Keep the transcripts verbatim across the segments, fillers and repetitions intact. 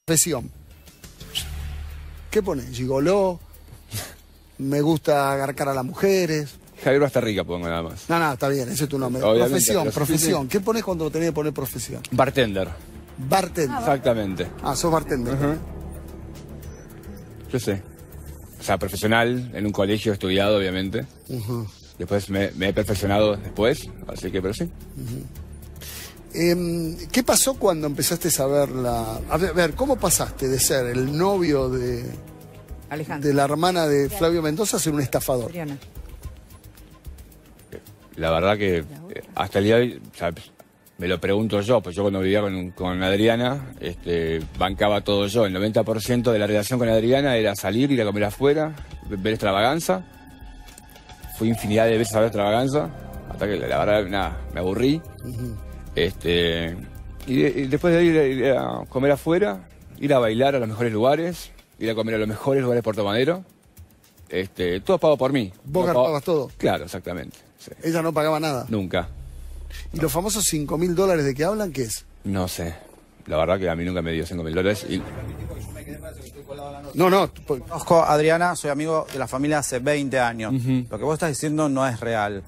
Profesión. ¿Qué pones? ¿Gigoló? ¿Me gusta agarcar a las mujeres? Javier Bastarrica pongo nada más. No, no, está bien, ese es tu nombre. Obviamente, Profesión, pero- profesión. sí, sí. ¿Qué pones cuando tenés que poner profesión? Bartender. Bartender. Exactamente. Ah, sos bartender. Ajá. Yo sé. O sea, profesional, en un colegio estudiado, obviamente. Ujú. Después me, me he perfeccionado después, así que, pero sí. Em, ¿Qué pasó cuando empezaste a ver la... A ver, a ver, ¿cómo pasaste de ser el novio de, Alejandro. de la hermana de Flavio Mendoza a ser un estafador? Adriana. La verdad que eh, hasta el día de hoy, o sea, me lo pregunto yo, pues yo cuando vivía con, con Adriana, este, bancaba todo yo. El noventa por ciento de la relación con Adriana era salir, ir a comer afuera, ver extravaganza. Fui infinidad de veces a ver extravaganza, hasta que la verdad, nada, me aburrí. Ujú. Este, y, de- y después de ir, ir a comer afuera, ir a bailar a los mejores lugares, ir a comer a los mejores lugares de Puerto Madero, este, todo pago por mí. ¿Vos No garpabas pago- todo? Claro, exactamente. Sí. Ella no pagaba nada. Nunca. ¿Y los famosos cinco mil dólares de que hablan, qué es? No sé. La verdad que a mí nunca me dio cinco mil dólares. Y... No, no. po- Conozco a Adriana, soy amigo de la familia hace veinte años. Ujú. Lo que vos estás diciendo no es real.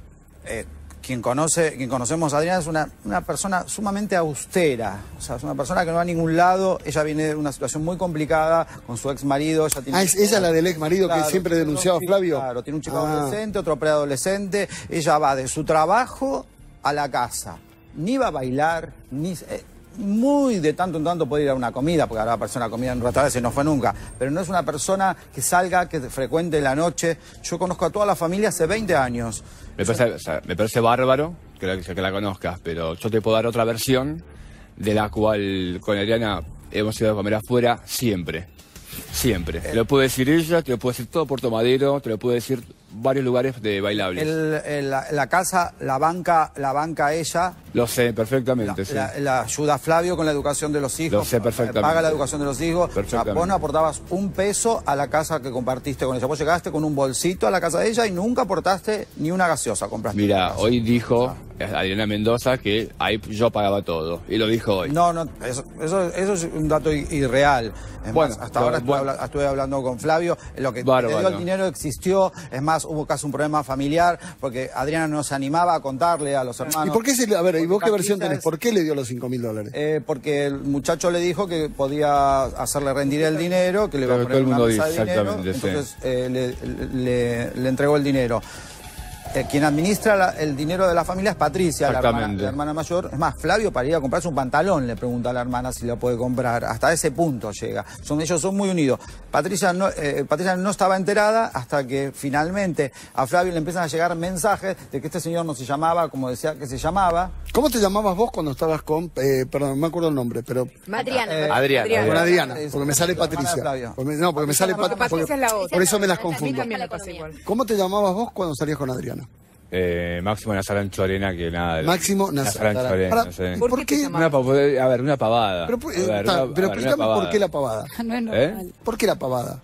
Eh, quien conoce, quien conocemos a Adriana es una, una persona sumamente austera. O sea, es una persona que no va a ningún lado. Ella viene de una situación muy complicada con su ex marido. Ella tiene Ah, ¿es ella la del ex marido que siempre tiene un denunciaba a chico- Flavio? Claro, tiene un chico Ah. adolescente, otro preadolescente. Ella va de su trabajo a la casa. Ni va a bailar, ni... eh, muy de tanto en tanto puede ir a una comida, porque ahora va a aparecer una comida en un restaurante, no fue nunca. Pero no es una persona que salga, que frecuente la noche. Yo conozco a toda la familia hace veinte años. Me parece, o sea, me parece bárbaro que la, que la conozcas, pero yo te puedo dar otra versión de la cual con Adriana hemos ido a comer afuera siempre. Siempre. Te lo puede decir ella, te lo puede decir todo Puerto Madero, te lo puede decir varios lugares de bailables. El- el- la, la casa la banca, la banca ella. Lo sé La, perfectamente, sí. la- la ayuda a Flavio con la educación de los hijos. Lo sé perfectamente. Paga la educación de los hijos. Perfectamente. O sea, vos no aportabas un peso a la casa que compartiste con ella. Vos llegaste con un bolsito a la casa de ella y nunca aportaste ni una gaseosa. Compraste. Mira, hoy dijo Adriana Mendoza que ahí yo pagaba todo. Y lo dijo hoy. No, no, eso, eso, eso es un dato i- irreal. Es Bueno, más, hasta ahora estuve, bueno. habla- estuve hablando con Flavio. Lo que Bárbaro. le dio el dinero existió. Es más, hubo casi un problema familiar porque Adriana no se animaba a contarle a los hermanos. ¿Y por qué se le... A ver, ¿y vos qué Porque versión Castilla tenés? es- ¿Por qué le dio los cinco mil dólares? Eh, porque el muchacho le dijo que podía hacerle rendir el dinero, que le iba a Claro, poner todo el una mundo mesa de dice, dinero, exactamente, sí. entonces eh, le, le- le entregó el dinero. Eh, quien administra la- el dinero de la familia es Patricia, la hermana, Exactamente. la hermana mayor. Es más, Flavio para ir a comprarse un pantalón le pregunta a la hermana si lo puede comprar. Hasta ese punto llega. Son, ellos son muy unidos. Patricia no, eh, Patricia no estaba enterada hasta que finalmente a Flavio le empiezan a llegar mensajes de que este señor no se llamaba como decía que se llamaba. ¿Cómo te llamabas vos cuando estabas con... eh, perdón, no me acuerdo el nombre, pero... Adriana. Eh, Adriana. Con Adriana, Es- porque me sale la hermana de Patricia. Flavio. Porque me- no, porque me sale Porque Pat- Patricia porque- es la otra. Por eso me las A mí confundo. también me pasa igual. ¿Cómo te llamabas vos cuando salías con Adriana? Eh, Máximo Nazar Anchorena, que nada. Máximo Nazar Nazar. Anchorena, Para- sí. ¿Por ¿Por qué te qué? llamabas? Una, pa- a ver, una pavada. Pero, por- A ver, está, una- pero a ver, una explícame por pavada. qué la pavada. No es ¿Eh? normal. ¿Por qué la pavada?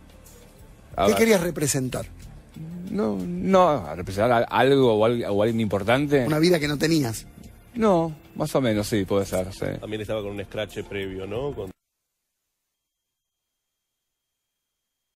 A ¿Qué ver. querías representar? No, no, a representar a- algo o, al- o alguien importante. Una vida que no tenías. No, más o menos, sí, puede ser, sí. También estaba con un scratch previo, ¿no? Con...